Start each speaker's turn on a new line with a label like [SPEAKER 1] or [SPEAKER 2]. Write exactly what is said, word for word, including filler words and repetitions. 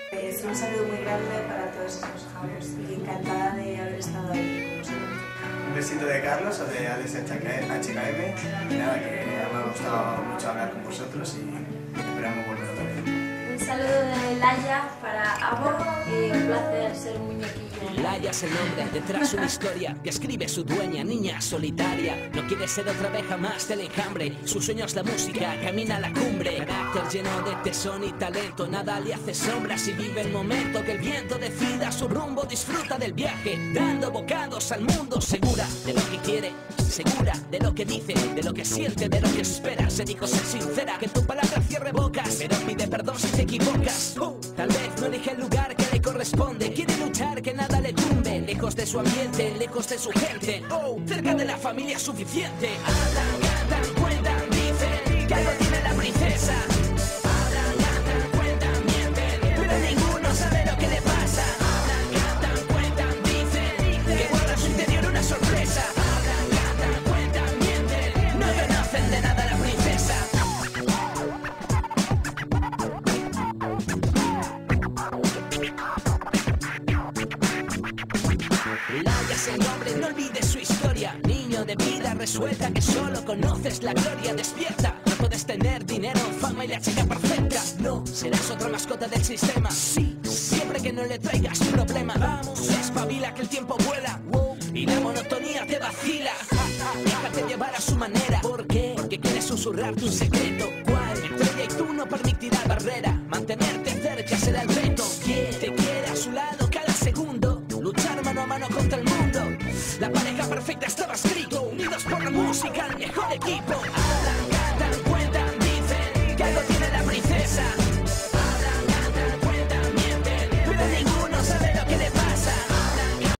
[SPEAKER 1] Es un saludo muy grande para todos esos javos y encantada de haber estado ahí con vosotros.
[SPEAKER 2] Un besito de Carlos o de Alex H K M. Y nada, que me ha gustado mucho hablar con vosotros y esperamos volver otra vez.
[SPEAKER 3] Un saludo de Laia para Abo y un placer ser un muñequillo.
[SPEAKER 4] Laia es el nombre, detrás una historia que escribe su dueña, niña solitaria. No quiere ser otra vez jamás del enjambre. Su sueño es la música, camina a la cumbre. Carácter lleno de tesón y talento. Nada le hace sombras y vive el momento. Que el viento decida su rumbo, disfruta del viaje, dando bocados al mundo. Segura de lo que quiere, segura de lo que dice, de lo que siente, de lo que espera. Se dijo ser sincera, que tu palabra cierre bocas, pero pide perdón si te equivocas. uh, Tal vez no elige el lugar que le corresponde. Quiere luchar, que nada le tumbe. Lejos de su ambiente, lejos de su gente. Oh, cerca de la familia es suficiente. Hablan, cantan, cuentan, dicen que algo tiene la princesa. Hablan, cantan, cuentan, mienten, pero ninguno sabe lo que le pasa. Hablan, cantan, cuentan, dicen que guarda en su interior una sorpresa. Hablan, cantan, cuentan, mienten, no conocen de nada a la princesa. Laia es el nombre, no olvides su historia. Niño de vida resuelta que solo conoces la gloria. Despierta, no puedes tener dinero, fama y la chica perfecta. No, serás otra mascota del sistema. Sí, siempre que no le traigas problema. Vamos, espabila que el tiempo vuela, wow, y la monotonía te vacila. Déjate llevar a su manera. ¿Por qué? Porque quieres susurrarte un secreto. ¿Cuál? Entre ella y tú no permitirá barrera. Mantenerte cerca será el reto. ¿Quién te quiere a su lado cada segundo? Luchar mano a mano contra el mundo. La pareja perfecta estaba escrito. Unidos por la música, el mejor equipo.